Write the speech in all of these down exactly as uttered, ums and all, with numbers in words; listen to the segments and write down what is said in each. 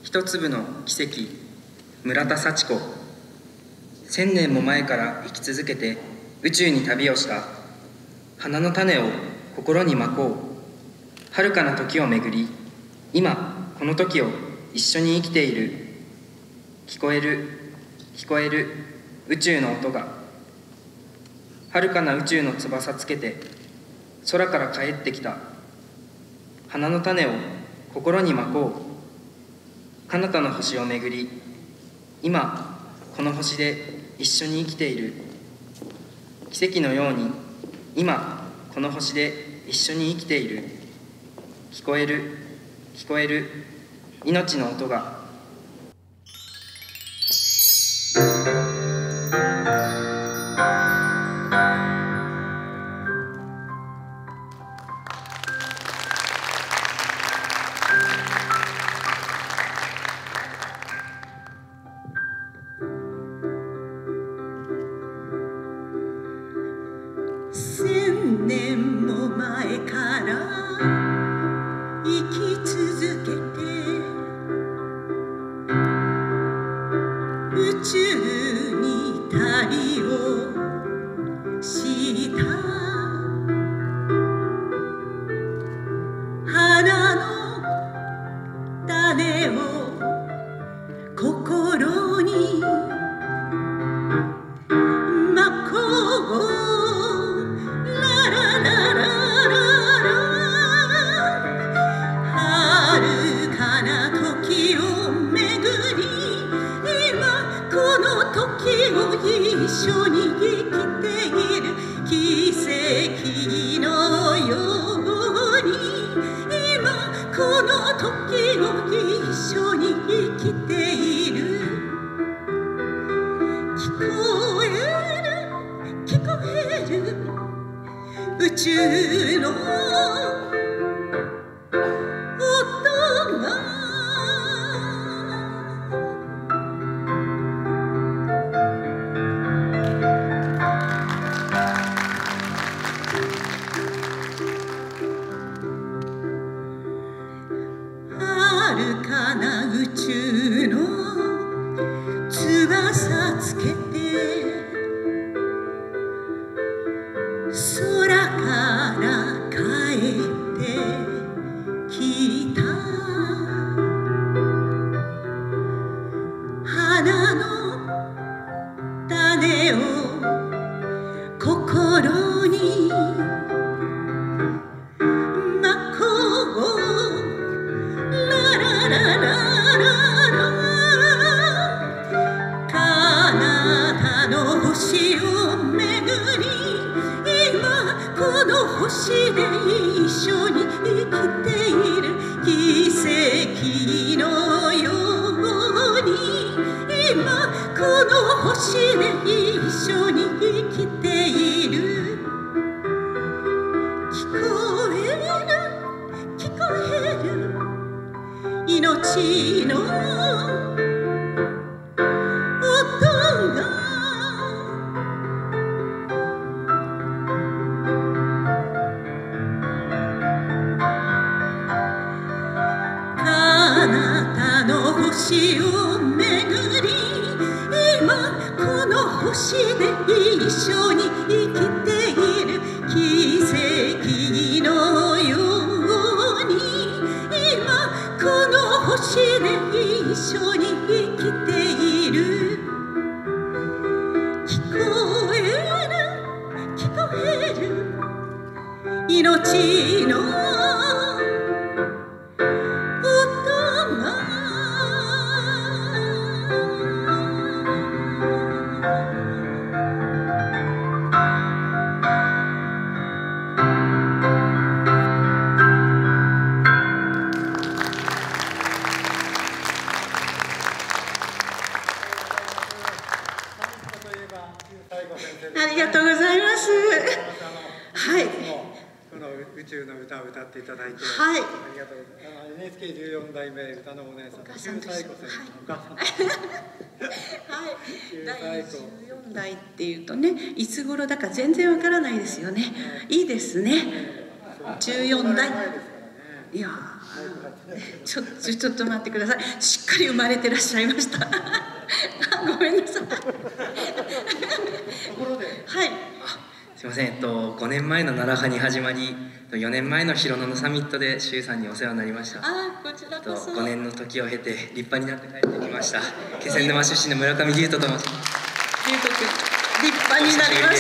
一粒の奇跡、村田幸子。千年も前から生き続けて宇宙に旅をした花の種を心にまこう。遥かな時をめぐり、今この時を一緒に生きている。聞こえる聞こえる宇宙の音が。遥かな宇宙の翼つけて空から帰ってきた。花の種を心にまこう。彼方の星をめぐり、今この星で一緒に生きている。奇跡のように今この星で一緒に生きている。聞こえる聞こえる命の音が。 千年も前から生き続けて宇宙に旅をした花の種を心にまこう。一緒に生きている奇跡のように今この時を一緒に生きている。聞こえる聞こえる宇宙の音が。遥かな宇宙の翼つけて空から帰ってきた。花の種を心にまこう。星をめぐり今この星で一緒に生きている。奇跡のように今この星で一緒に生きている。聞こえる聞こえる命の音が。あなたの星をめぐり今この星で一緒に生きている。奇跡のように今この星で一緒に生きている。聞こえる聞こえる命のありがとうございます。はい。 この宇宙の歌を歌っていただいて、 はい。 ありがとうございます。エヌエイチケーじゅうよん 代目歌のお姉さん、宇宙最古先生のお母さん。 はい。だいじゅうよん代っていうとね、いつ頃だか全然わからないですよね。いいですね。じゅうよん代。 いやちょちょちょっと待ってください。しっかり生まれてらっしゃいました。ごめんなさい。はい。 すいません、えっと、ごねんまえの奈良派に始まりよねんまえの広野のサミットで周さんにお世話になりました。 あこちらこそごねんの時を経て立派になって帰ってきました気仙沼出身の村上龍斗と申します。 龍斗君立派になりました。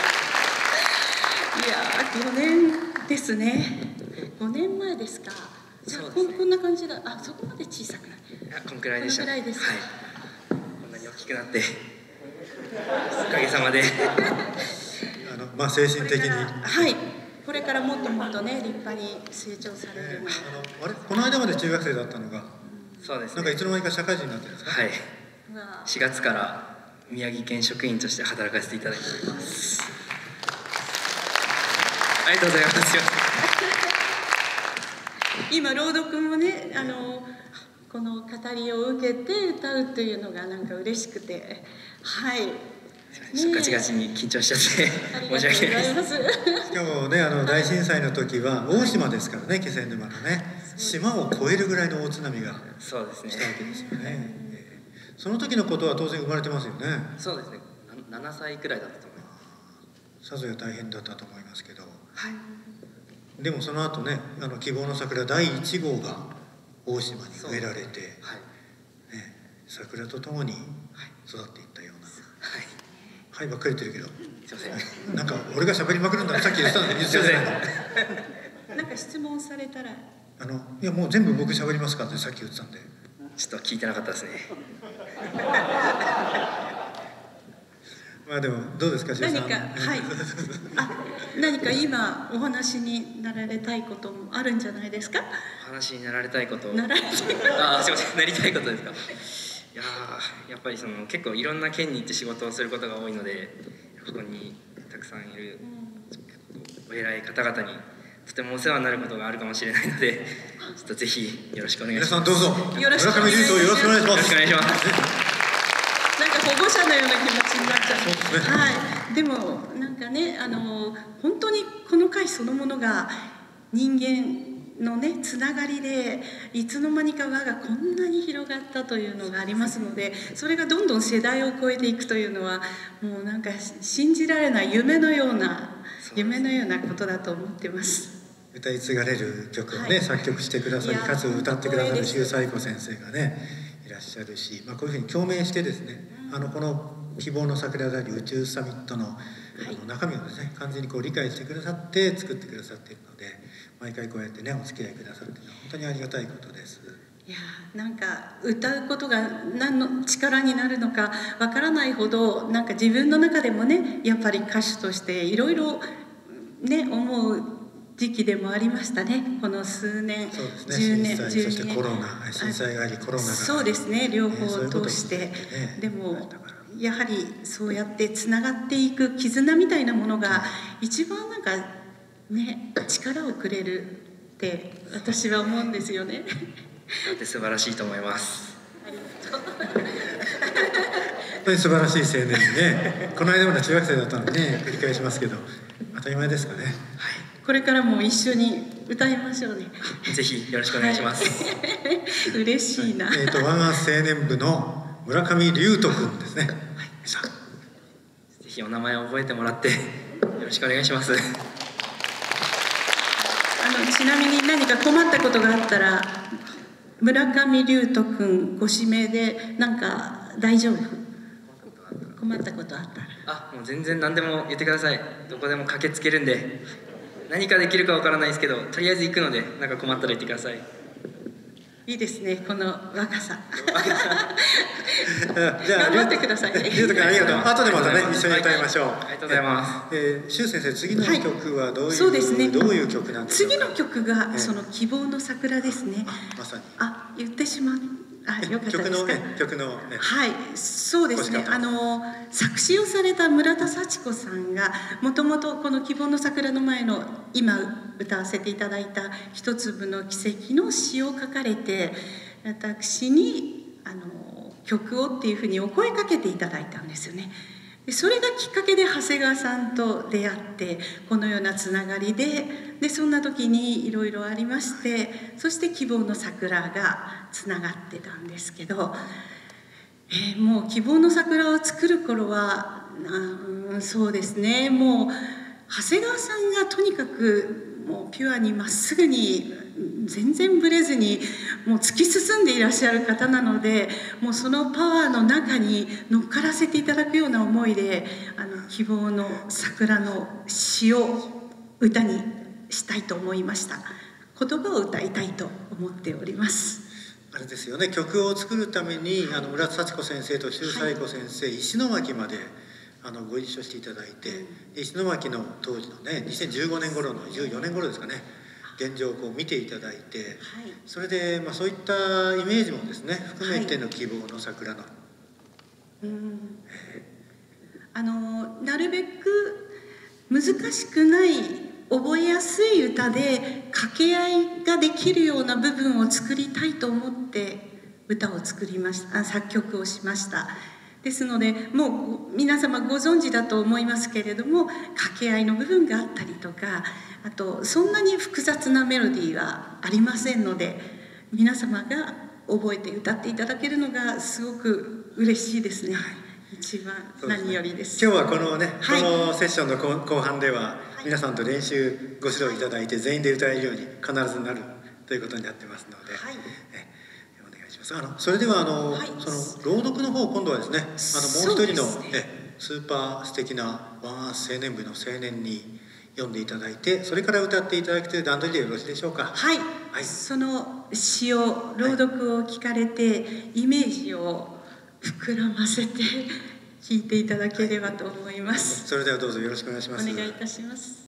いやーごねんですね。ごねんまえですか。じゃあこんこんな感じだ。あそこまで小さくない。 いやこんくらいでした。 こんくらいですか。 はい、こんなに大きくなっておかげさまであのまあ精神的にはいこれからもっともっとね立派に成長されるので、 あのあれこの間まで中学生だったのがそうですね、 なんかいつの間にか社会人になってるんですか。 はい、しがつから宮城県職員として働かせていただいております。ありがとうございます。 今朗読もねあのこの語りを受けて歌うというのがなんか嬉しくて、はい。 ガチガチに緊張しちゃって申し訳ないです。 しかもねあの大震災の時は大島ですからね、気仙沼のね島を越えるぐらいの大津波がそうですねしたわけですよね。その時のことは当然生まれてますよね。 そうですね。ななさいくらいだったと思います。 さぞや大変だったと思いますけど。 はい。 でもその後ねあの希望の桜だいいちごうが大島に植えられて、はいね、桜とともに育っていったような。はい。はいばっかり言ってるけど。 すいません。 なんか俺が喋りまくるんださっき言ってたのに言ってないの。なんか質問されたら。 あのいやもう全部僕喋りますかってさっき言ってたんで。 ちょっと聞いてなかったですね。 まあでもどうですか周さん。 何かはいあ何か今お話になられたいこともあるんじゃないですか。 お話になられたいこと。 なられたいあすいませんなりたいことですか。いややっぱりその結構いろんな県に行って仕事をすることが多いのでここにたくさんいるお偉い方々にとてもお世話になることがあるかもしれないのでちょっとぜひよろしくお願いします。 皆さんどうぞよろしくお願いします。 村上龍斗よろしくお願いします。 よろしくお願いします。 なんか保護者のような気持ちになっちゃう。そうですね。はい。でもなんかねあの本当にこの会そのものが人間のねつながりでいつの間にか輪がこんなに広がったというのがありますのでそれがどんどん世代を超えていくというのはもうなんか信じられない夢のような夢のようなことだと思ってます。 歌い継がれる曲をね、はい、作曲してくださりかつ歌ってくださる周彩子先生がねいらっしゃるし、まあ、こういうふうに共鳴してですね、うん、あのこの希望の桜であり宇宙サミットの、はい、あの中身をですね完全にこう理解してくださって作ってくださっているので毎回こうやってねお付き合いくださっているのは本当にありがたいことです。 いやなんか歌うことが何の力になるのかわからないほどなんか自分の中でもねやっぱり歌手としていろいろね思う時期でもありましたねこの数年。 そうですね、じゅうねんそしてコロナ震災がありコロナがそうですね両方通して、ね、でもやはりそうやってつながっていく絆みたいなものが一番なんかね力をくれるって私は思うんですよね。 だって素晴らしいと思います。 ありがとう。 本当に素晴らしい青年にねこの間まで中学生だったのにね繰り返しますけど当たり前ですかね。はい。 これからも一緒に歌いましょうね。 ぜひよろしくお願いします。 はい、嬉しいな。 えっと我が青年部の村上龍斗君ですね。はい。 ぜひお名前を覚えてもらってよろしくお願いします。あのちなみに何か困ったことがあったら村上龍斗君ご指名でなんか大丈夫？困ったことあったら。 あ、もう全然何でも言ってください。どこでも駆けつけるんで。何かできるかわからないですけど、とりあえず行くので、なんか困ったら言ってください。 いいですね、この若さ。 じゃあ頑張ってくださいね。 龍斗君ありがとう。後でまたね一緒に歌いましょう。 ありがとうございます。 えー、周先生次の曲はどういう、 そうですね、 どういう曲なんですか。 次の曲がその希望の桜ですね。 まさに。 あ、言ってしまう。あ、よかったですか。 曲のね。 はい、そうですね。あの作詞をされた村田幸子さんがもともとこの希望の桜の前の今歌わせていただいた一粒の奇跡の詩を書かれて私にあの曲をっていうふうにお声かけていただいたんですよね。 でそれがきっかけで長谷川さんと出会ってこのようなつながりで、でそんな時にいろいろありまして、そして希望の桜がつながってたんですけど、えー、もう希望の桜を作る頃はうんそうですね、もう長谷川さんがとにかくもうピュアにまっすぐに全然ぶれずにもう突き進んでいらっしゃる方なので、もうそのパワーの中に乗っからせていただくような思いで、あの希望の桜の詩を歌にしたいと思いました。言葉を歌いたいと思っております。 あれですよね、曲を作るためにあの村田幸子先生と周西子先生、はい、石巻まであのご一緒していただいて、うん、石巻の当時のねにせんじゅうごねん頃のじゅうよねん頃ですかね、現状をこう見ていただいて、はい、それで、まあ、そういったイメージもですね含めての希望の桜の、はい、うんあのなるべく難しくない覚えやすい歌で掛け合いができるような部分を作りたいと思って歌を作りましたあ作曲をしました。ですのでもう皆様ご存知だと思いますけれども、掛け合いの部分があったりとか、あとそんなに複雑なメロディーはありませんので、皆様が覚えて歌っていただけるのがすごく嬉しいですね。一番何よりです。 今日はこのね、はい、このセッションの後半では皆さんと練習ご指導いただいて全員で歌えるように必ずなるということになってますので、はい、えお願いします。あのそれではあの、はい、その朗読の方今度はですね、あのもう一人の、ね、えスーパー素敵なワンアース青年部の青年に読んでいただいて、それから歌っていただくという段取りでよろしいでしょうか。 はい、はい、その詩を朗読を聞かれて、はい、イメージを膨らませて聞いていただければと思います。 それではどうぞよろしくお願いします。 お願いいたします。